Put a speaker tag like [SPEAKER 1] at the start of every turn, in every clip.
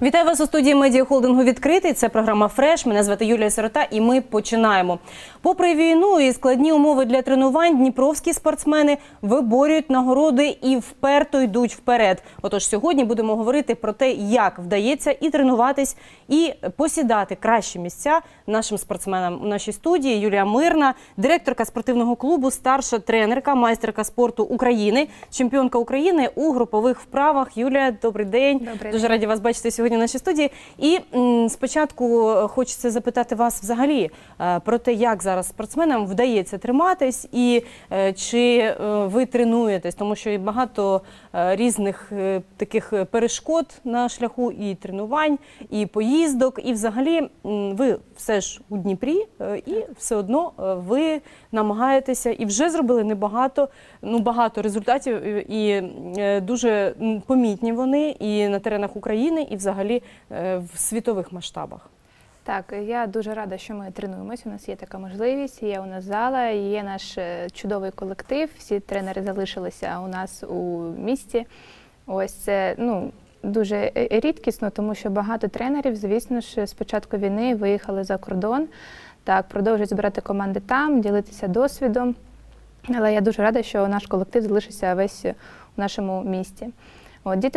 [SPEAKER 1] Вітаю вас у студії медіахолдингу «Відкритий». Це програма «Фреш». Мене звати Юлія Сирота і ми починаємо. Попри війну і складні умови для тренувань, дніпровські спортсмени виборюють нагороди і вперто йдуть вперед. Отож, сьогодні будемо говорити про те, як вдається і тренуватись, і посідати кращі місця нашим спортсменам. У нашій студії Юлія Мирна, директорка спортивного клубу, старша тренерка, майстерка спорту України, чемпіонка України у групових вправах. Юлія, добрий день.
[SPEAKER 2] Добрий день.
[SPEAKER 1] Дуже раді вас бачити сьогодні в нашій студії. І спочатку хочеться запитати вас взагалі про те, як зараз спортсменам вдається триматись і чи ви тренуєтесь, тому що є багато різних таких перешкод на шляху і тренувань, і поїздок, і взагалі ви все ж у Дніпрі, і все одно ви намагаєтеся, і вже зробили небагато, багато результатів, і дуже помітні вони і на теренах України, і взагалі в світових масштабах.
[SPEAKER 2] Так, я дуже рада, що ми тренуємося. У нас є така можливість, є у нас зала, є наш чудовий колектив. Всі тренери залишилися у нас у місті. Ось це, дуже рідкісно, тому що багато тренерів, звісно ж, з початку війни виїхали за кордон. Так, продовжують збирати команди там, ділитися досвідом. Але я дуже рада, що наш колектив залишився весь у нашому місті. От, діти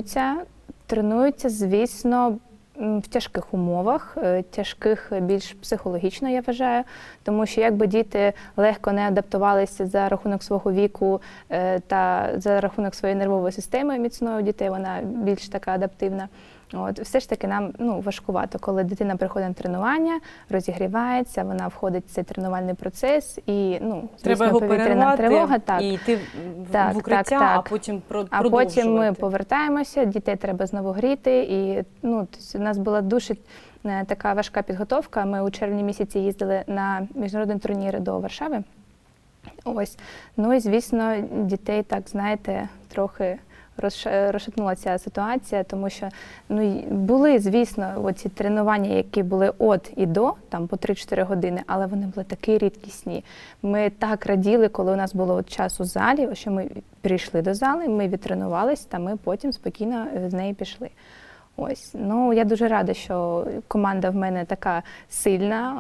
[SPEAKER 2] тренуються, звісно, в тяжких умовах, тяжких більш психологічно, я вважаю, тому що якби діти легко не адаптувалися за рахунок свого віку та за рахунок своєї нервової системи міцної у дітей, вона більш така адаптивна. От, все ж таки нам важкувато, коли дитина приходить на тренування, розігрівається, вона входить в цей тренувальний процес і,
[SPEAKER 1] треба його
[SPEAKER 2] повітряна тривога,
[SPEAKER 1] і йти в укриття, а потім продовжувати.
[SPEAKER 2] А потім ми повертаємося, дітей треба знову гріти, і у нас була дуже така важка підготовка. Ми у червні місяці їздили на міжнародний турнір до Варшави. Ось. І, звісно, дітей, так, знаєте, трохи розшатнула ця ситуація, тому що були, звісно, оці тренування, які були від і до, там по 3-4 години, але вони були такі рідкісні. Ми так раділи, коли у нас було час у залі, що ми прийшли до зали, ми відтренувались, та ми потім спокійно з неї пішли. Ось, я дуже рада, що команда в мене така сильна,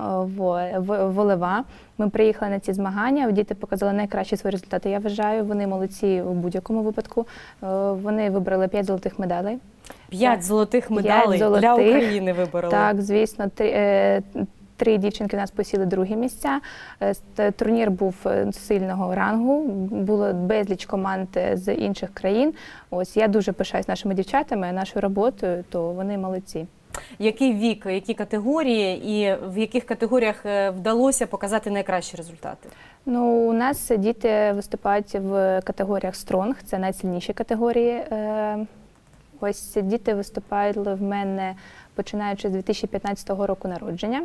[SPEAKER 2] волева. Ми приїхали на ці змагання, діти показали найкращі свої результати. Я вважаю, вони молодці у будь-якому випадку. Вони вибрали 5 золотих медалей.
[SPEAKER 1] 5 золотих медалей для України вибороли.
[SPEAKER 2] Так, звісно. 3 дівчинки у нас посіли другі місця. Турнір був сильного рангу, було безліч команд з інших країн. Ось, я дуже пишаюсь нашими дівчатами, нашою роботою, то вони молодці.
[SPEAKER 1] Який вік, які категорії і в яких категоріях вдалося показати найкращі результати?
[SPEAKER 2] У нас діти виступають в категоріях «Стронг», це найсильніші категорії. Ось діти виступають в мене починаючи з 2015 року народження.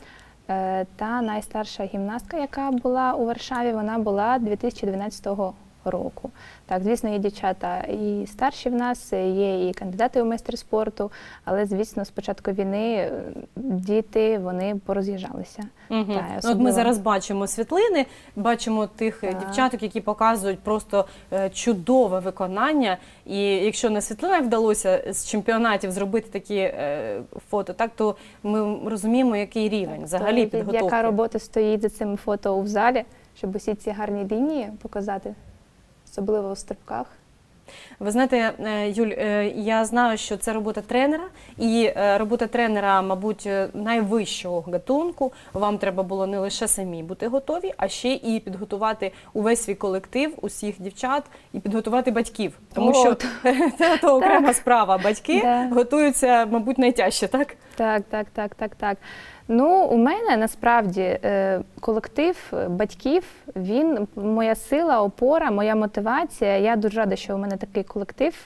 [SPEAKER 2] Та найстарша гімнастка, яка була у Варшаві, вона була 2012 року. Так, звісно, є дівчата і старші в нас, є і кандидати у майстри спорту, але, звісно, з початку війни діти, вони пороз'їжджалися.
[SPEAKER 1] От ми зараз бачимо світлини, бачимо тих дівчаток, які показують просто чудове виконання. І якщо на світлинах вдалося з чемпіонатів зробити такі фото, то ми розуміємо, який рівень взагалі підготовки.
[SPEAKER 2] Яка робота стоїть за цими фото в залі, щоб усі ці гарні лінії показати? Особливо у стрибках.
[SPEAKER 1] Ви знаєте, Юль, я знаю, що це робота тренера, і робота тренера, мабуть, найвищого гатунку. Вам треба було не лише самі бути готові, а ще і підготувати увесь свій колектив, усіх дівчат, і підготувати батьків. Тому що це окрема справа. Батьки готуються, мабуть, найтяжче, так?
[SPEAKER 2] Так. У мене, насправді, колектив батьків, він моя сила, опора, моя мотивація. Я дуже рада, що у мене такий колектив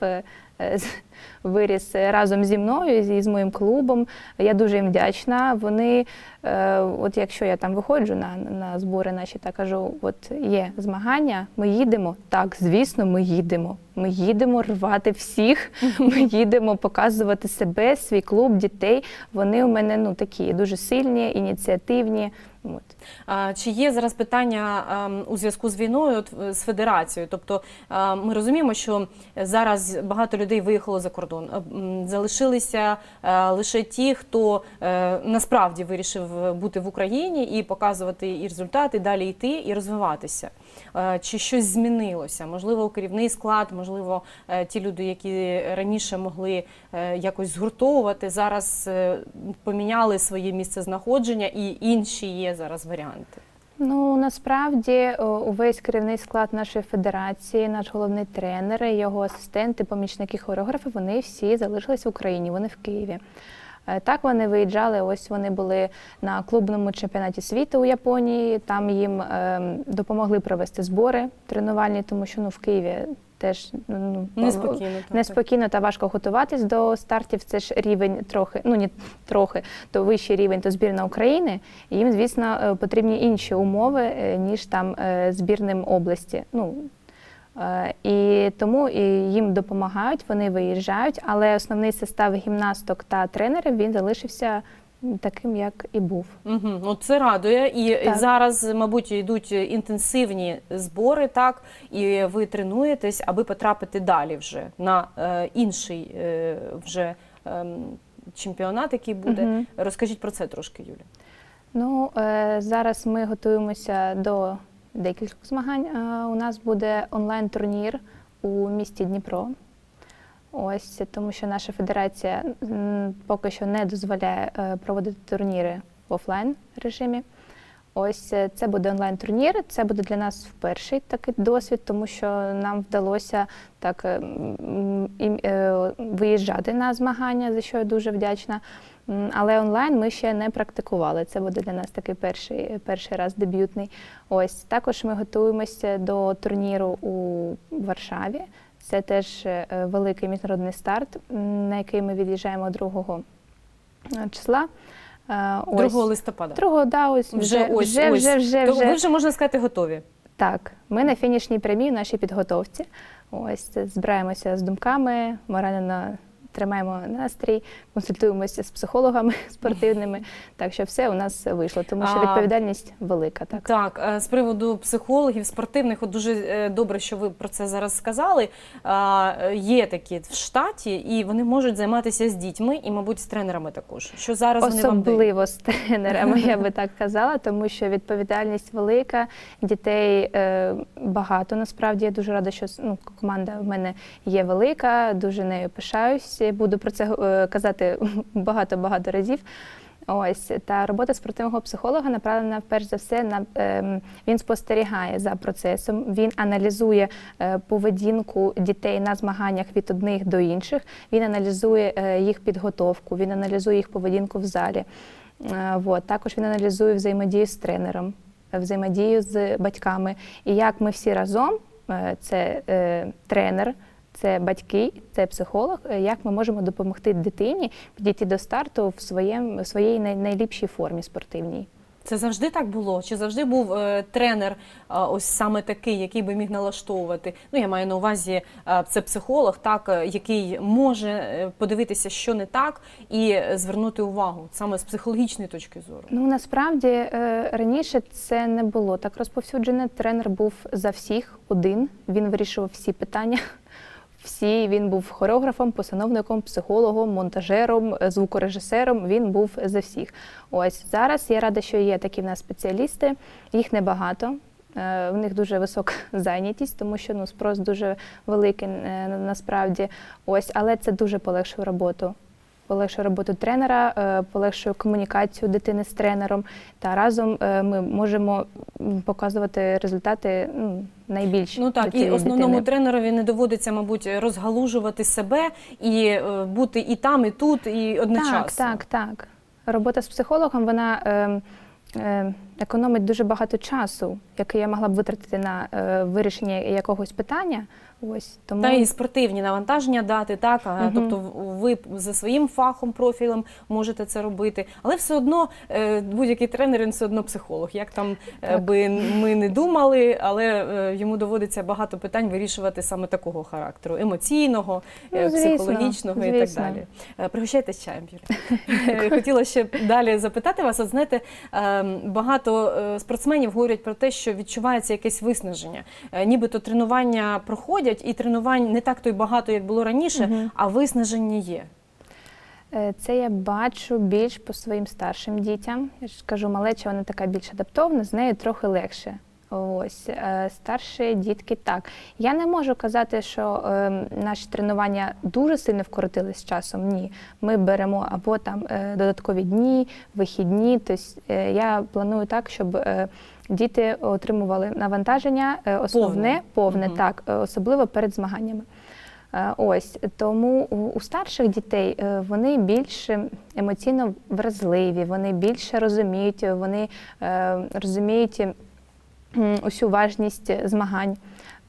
[SPEAKER 2] виріс разом зі мною і з моїм клубом. Я дуже їм вдячна. Вони, от якщо я там виходжу на збори наші та кажу, от є змагання, ми їдемо. Так, звісно, ми їдемо. Ми їдемо рвати всіх, ми їдемо показувати себе, свій клуб, дітей. Вони у мене такі дуже сильні, ініціативні.
[SPEAKER 1] Чи є зараз питання у зв'язку з війною з федерацією? Тобто ми розуміємо, що зараз багато людей виїхало за кордон. Залишилися лише ті, хто насправді вирішив бути в Україні і показувати і результати, далі йти і розвиватися. Чи щось змінилося? Можливо, керівний склад, можливо, ті люди, які раніше могли якось згуртовувати, зараз поміняли своє місце знаходження і інші є зараз варіанти?
[SPEAKER 2] Ну, насправді, увесь керівний склад нашої федерації, наш головний тренер, його асистенти, помічники хореографи, вони всі залишились в Україні, вони в Києві. Так, вони виїжджали, ось вони були на клубному чемпіонаті світу у Японії, там їм допомогли провести збори тренувальні, тому що в Києві теж неспокійно та важко готуватись до стартів. Це ж рівень трохи, не трохи, то вищий рівень, то збірна України. І їм, звісно, потрібні інші умови, ніж там збірним області. І тому їм допомагають, вони виїжджають, але основний состав гімнасток та тренерів, він залишився таким, як і був.
[SPEAKER 1] Це радує. І зараз, мабуть, йдуть інтенсивні збори, так, і ви тренуєтесь, аби потрапити далі вже на інший чемпіонат, який буде. Розкажіть про це трошки, Юля.
[SPEAKER 2] Зараз ми готуємося до декількох змагань. У нас буде онлайн-турнір у місті Дніпро. Ось, тому що наша федерація поки що не дозволяє проводити турніри в офлайн режимі. Ось це буде онлайн-турнір, це буде для нас перший такий досвід, тому що нам вдалося так виїжджати на змагання, за що я дуже вдячна. Але онлайн ми ще не практикували, це буде для нас такий перший раз дебютний. Ось, також ми готуємося до турніру у Варшаві. Це теж великий міжнародний старт, на який ми від'їжджаємо 2 числа.
[SPEAKER 1] 2 листопада?
[SPEAKER 2] 2, да, ось.
[SPEAKER 1] То ви вже, можна сказати, готові?
[SPEAKER 2] Так, ми на фінішній прямій в нашій підготовці. Ось, збираємося з думками, морально тримаємо настрій, консультуємося з психологами спортивними, так що все у нас вийшло, тому що відповідальність велика.
[SPEAKER 1] Так, з приводу психологів, спортивних, дуже добре, що ви про це зараз сказали. Є такі в штаті, і вони можуть займатися з дітьми і, мабуть, з тренерами також. Що зараз вони вам дають?
[SPEAKER 2] Особливо з тренерами, я би так казала, тому що відповідальність велика, дітей багато. Насправді, я дуже рада, що команда в мене є велика, дуже нею пишаюсь. Буду про це казати багато-багато разів. Ось, та робота спортивного психолога направлена, перш за все, він спостерігає за процесом, він аналізує поведінку дітей на змаганнях від одних до інших, він аналізує їх підготовку, він аналізує їх поведінку в залі. Також він аналізує взаємодію з тренером, взаємодію з батьками. І як ми всі разом, це тренер, це батьки, це психолог, як ми можемо допомогти дитині підійти до старту в своїй найліпшій формі спортивній.
[SPEAKER 1] Це завжди так було? Чи завжди був тренер ось саме такий, який би міг налаштовувати? Я маю на увазі, це психолог, так, який може подивитися, що не так, і звернути увагу саме з психологічної точки зору.
[SPEAKER 2] Насправді, раніше це не було так розповсюджене. Тренер був за всіх один, він вирішував всі питання. Він був хореографом, постановником, психологом, монтажером, звукорежисером, він був за всіх. Ось, зараз я рада, що є такі в нас спеціалісти, їх небагато, в них дуже висока зайнятість, тому що спрос дуже великий насправді. Ось, але це дуже полегшує роботу. Полегшує роботу тренера, полегшує комунікацію дитини з тренером, та разом ми можемо показувати результати найбільші.
[SPEAKER 1] І основному тренерові не доводиться, мабуть, розгалужувати себе і бути і там, і тут, і одночасно.
[SPEAKER 2] Так. Робота з психологом, вона економить дуже багато часу, який я могла б витратити на вирішення якогось питання. Ось, тому...
[SPEAKER 1] Та і спортивні навантаження дати, так? Тобто ви за своїм фахом, профілем можете це робити, але все одно будь-який тренер, він все одно психолог. Як там би ми не думали, але йому доводиться багато питань вирішувати саме такого характеру, емоційного, психологічного і так далі. Пригощайтесь чаєм, Юрій. Хотіла ще далі запитати вас, знаєте, багато багато спортсменів говорять про те, що відчувається якесь виснаження. Нібито тренування проходять, і тренувань не так то й багато, як було раніше, а виснаження є.
[SPEAKER 2] Це я бачу більш по своїм старшим дітям. Я ж кажу, малеча, вона така більш адаптована, з нею трохи легше. Ось, старші дітки так. Я не можу казати, що наші тренування дуже сильно вкоротились з часом. Ні. Ми беремо або там додаткові дні, вихідні. Тобто я планую так, щоб діти отримували навантаження основне, повне, так, особливо перед змаганнями. Ось, тому у старших дітей вони більш емоційно вразливі, вони більше розуміють, вони розуміють усю важність змагань,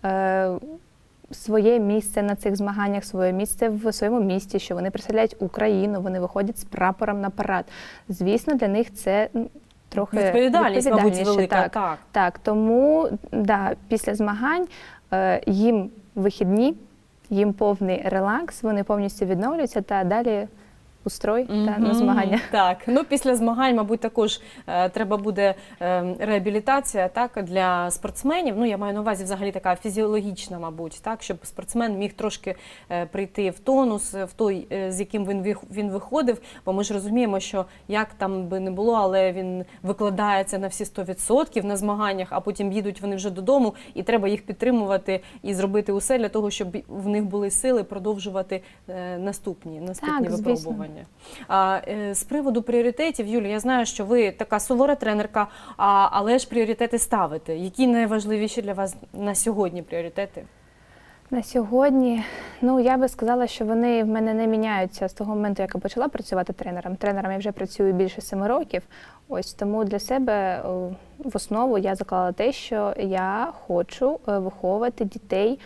[SPEAKER 2] своє місце на цих змаганнях, своє місце в своєму місті, що вони представляють Україну, вони виходять з прапором на парад. Звісно, для них це трохи
[SPEAKER 1] відповідальність, мабуть, велика.
[SPEAKER 2] Так, тому да, після змагань їм вихідні, їм повний релакс, вони повністю відновлюються та далі у строй та на змагання.
[SPEAKER 1] Так, ну після змагань, мабуть, також треба буде реабілітація, так, для спортсменів. Ну, я маю на увазі взагалі така фізіологічна, мабуть, так, щоб спортсмен міг трошки прийти в тонус, в той, з яким він виходив, бо ми ж розуміємо, що як там би не було, але він викладається на всі 100% на змаганнях, а потім їдуть вони вже додому, і треба їх підтримувати і зробити усе для того, щоб в них були сили продовжувати наступні випробування. З приводу пріоритетів, Юлія, я знаю, що ви така сувора тренерка, але ж пріоритети ставите. Які найважливіші для вас на сьогодні пріоритети?
[SPEAKER 2] На сьогодні, ну, я би сказала, що вони в мене не міняються з того моменту, як я почала працювати тренером. Тренером я вже працюю більше 7 років. Ось тому для себе в основу я заклала те, що я хочу виховувати дітей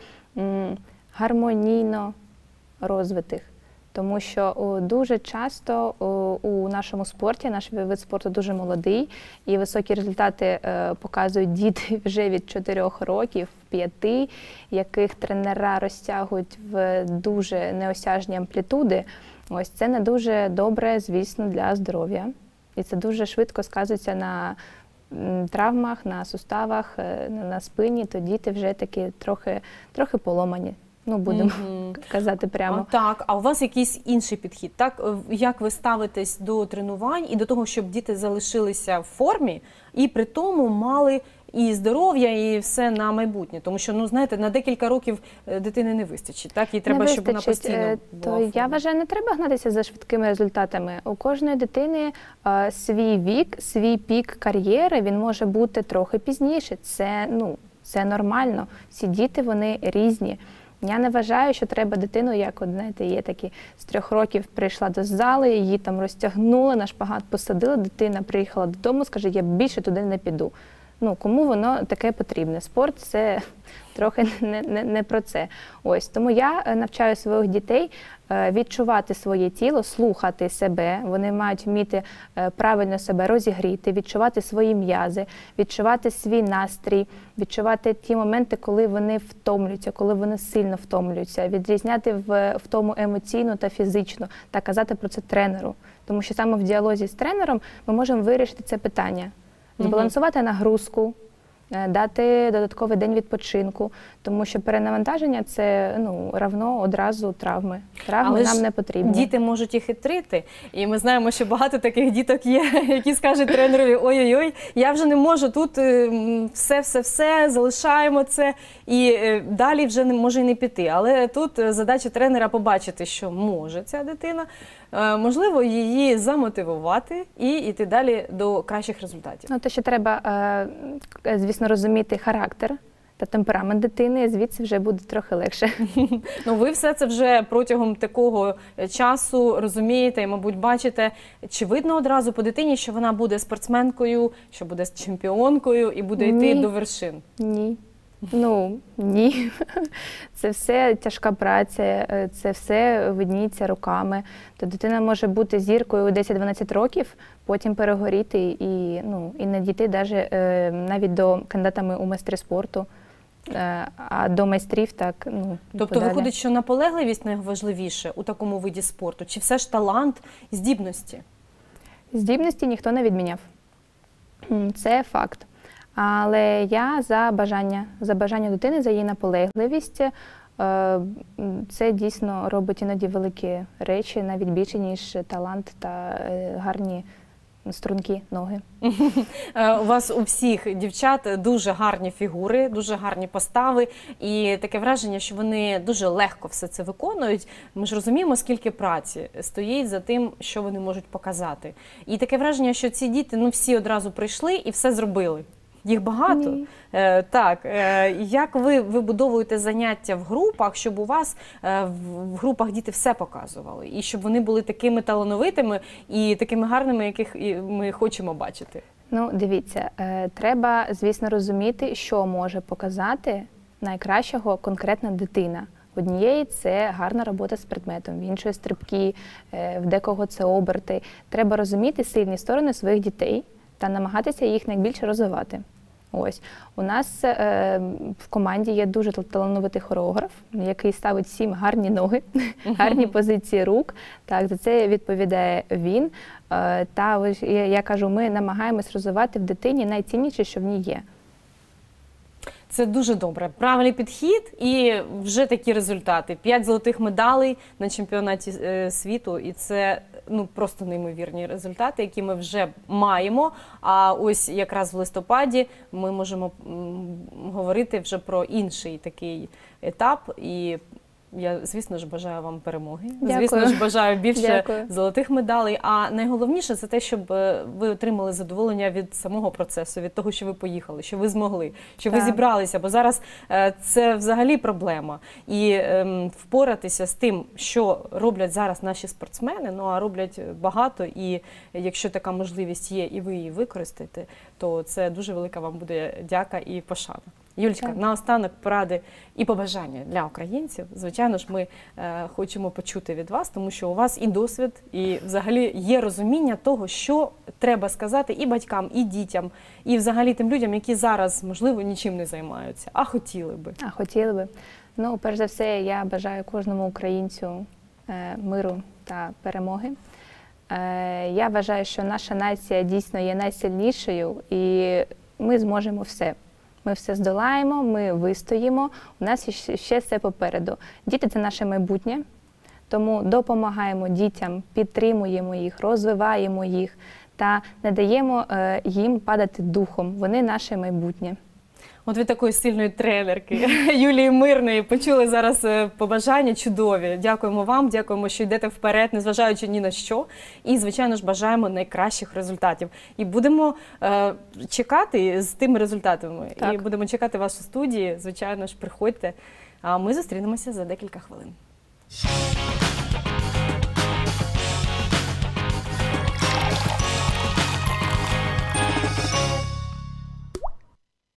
[SPEAKER 2] гармонійно розвитих. Тому що дуже часто у нашому спорті, наш вид спорту дуже молодий, і високі результати показують діти вже від 4 років, 5, яких тренера розтягують в дуже неосяжні амплітуди. Ось це не дуже добре, звісно, для здоров'я. І це дуже швидко сказується на травмах, на суставах, на спині, то діти вже такі трохи поломані. Ну, будемо казати прямо.
[SPEAKER 1] Так, а у вас якийсь інший підхід, так? Як ви ставитесь до тренувань і до того, щоб діти залишилися в формі і при тому мали і здоров'я, і все на майбутнє? Тому що, ну, знаєте, на декілька років дитини не вистачить, так? Їй треба, щоб вона постійно була в формі.
[SPEAKER 2] Я вважаю, не треба гнатися за швидкими результатами. У кожної дитини свій вік, свій пік кар'єри, він може бути трохи пізніше. Це нормально. Всі діти, вони різні. Я не вважаю, що треба дитину, як, знаєте, є такі, з 3 років прийшла до зали, її там розтягнули, на шпагат посадили, дитина приїхала додому, скаже, я більше туди не піду. Ну, кому воно таке потрібне? Спорт – це трохи не про це. Ось, тому я навчаю своїх дітей відчувати своє тіло, слухати себе. Вони мають вміти правильно себе розігріти, відчувати свої м'язи, відчувати свій настрій, відчувати ті моменти, коли вони втомлюються, коли вони сильно втомлюються, відрізняти втому емоційну та фізичну та казати про це тренеру. Тому що саме в діалозі з тренером ми можемо вирішити це питання. Збалансувати нагрузку, дати додатковий день відпочинку, тому що перенавантаження – це равно одразу травми. Травми нам не потрібні.
[SPEAKER 1] Діти можуть і хитрити, і ми знаємо, що багато таких діток є, які скажуть тренерові, ой-ой-ой, я вже не можу, тут все, залишаємо це, і далі вже не може і не піти. Але тут задача тренера побачити, що може ця дитина, можливо, її замотивувати і йти далі до кращих результатів.
[SPEAKER 2] Ну, те, що треба, звісно, розуміти характер та темперамент дитини, звідси вже буде трохи легше.
[SPEAKER 1] Ну, ви все це вже протягом такого часу розумієте і, мабуть, бачите. Чи видно одразу по дитині, що вона буде спортсменкою, що буде чемпіонкою і буде йти до вершин?
[SPEAKER 2] Ні. Ні. Це все тяжка праця, це все видніється руками. То дитина може бути зіркою у 10-12 років, потім перегоріти і не дійти навіть до кандидатами у майстри спорту, а до майстрів так,
[SPEAKER 1] Тобто виходить, що наполегливість найважливіше у такому виді спорту? Чи все ж талант, здібності?
[SPEAKER 2] Здібності ніхто не відміняв. Це факт. Але я за бажання дитини, за її наполегливість. Це дійсно робить іноді великі речі, навіть більше, ніж талант та гарні стрункі ноги.
[SPEAKER 1] У вас у всіх дівчат дуже гарні фігури, дуже гарні постави, і таке враження, що вони дуже легко все це виконують. Ми ж розуміємо, скільки праці стоїть за тим, що вони можуть показати. І таке враження, що ці діти, всі одразу прийшли і все зробили. Їх багато.
[SPEAKER 2] Ні.
[SPEAKER 1] Так. Як ви вибудовуєте заняття в групах, щоб у вас в групах діти все показували? І щоб вони були такими талановитими і такими гарними, яких ми хочемо бачити?
[SPEAKER 2] Дивіться, треба, звісно, розуміти, що може показати найкращого конкретна дитина. Однієї це гарна робота з предметом, в іншої стрибки, в декого це оберти. Треба розуміти сильні сторони своїх дітей та намагатися їх найбільше розвивати. Ось. У нас в команді є дуже талановитий хореограф, який ставить всім гарні ноги, гарні позиції рук. Так, за це відповідає він. Та я кажу, ми намагаємось розвивати в дитині найцінніше, що в ній є.
[SPEAKER 1] Це дуже добре. Правильний підхід і вже такі результати. 5 золотих медалей на чемпіонаті світу. І це просто неймовірні результати, які ми вже маємо. А ось якраз в листопаді ми можемо говорити вже про інший такий етап. І я, звісно ж, бажаю вам перемоги.
[SPEAKER 2] Дякую.
[SPEAKER 1] Звісно ж, бажаю більше
[SPEAKER 2] Дякую.
[SPEAKER 1] золотих медалей. А найголовніше – це те, щоб ви отримали задоволення від самого процесу, від того, що ви поїхали, що ви змогли, що ви зібралися. Бо зараз це взагалі проблема. І впоратися з тим, що роблять зараз наші спортсмени, а роблять багато. І якщо така можливість є, і ви її використаєте, то це дуже велика вам буде дяка і пошана. Юлічка, наостанок поради і побажання для українців. Звичайно ж, ми хочемо почути від вас, тому що у вас і досвід, і взагалі є розуміння того, що треба сказати і батькам, і дітям, і взагалі тим людям, які зараз, можливо, нічим не займаються, а хотіли би.
[SPEAKER 2] Перш за все, я бажаю кожному українцю миру та перемоги. Я вважаю, що наша нація дійсно є найсильнішою, і ми зможемо все. Ми все здолаємо, ми вистоїмо, у нас ще все попереду. Діти – це наше майбутнє, тому допомагаємо дітям, підтримуємо їх, розвиваємо їх та не даємо їм падати духом. Вони – наше майбутнє.
[SPEAKER 1] От від такої сильної тренерки Юлії Мирної почули зараз побажання чудові. Дякуємо вам, дякуємо, що йдете вперед, незважаючи ні на що. І, звичайно ж, бажаємо найкращих результатів. І будемо чекати з тими результатами.
[SPEAKER 2] Так.
[SPEAKER 1] І будемо чекати вас у студії. Звичайно ж, приходьте. А ми зустрінемося за декілька хвилин.